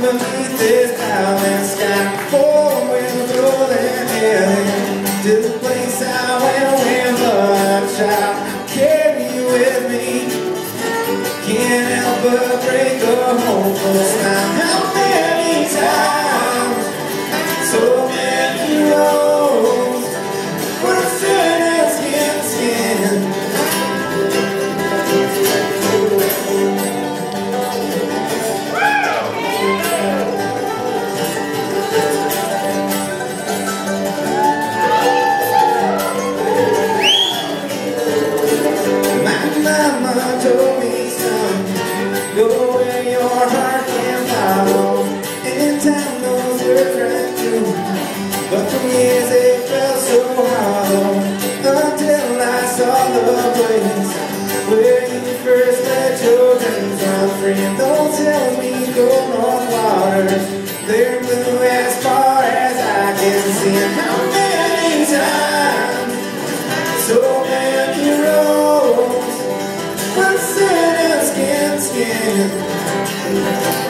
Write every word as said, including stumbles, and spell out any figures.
beneath this cloudless sky, four winds rolling heavy to the place I went when a child. Carry you with me, can't help but break a hopeful smile. How many times, so many roads, we're standing skin to skin. Mama told me, son, go where your heart can follow. In time those words rang true, but for years they felt so hollow, until I saw the place where you first let your dreams run free. And don't tell me go north waters, they're blue as far as I can see. And how many times, so many roads, we're sitting skin to skin.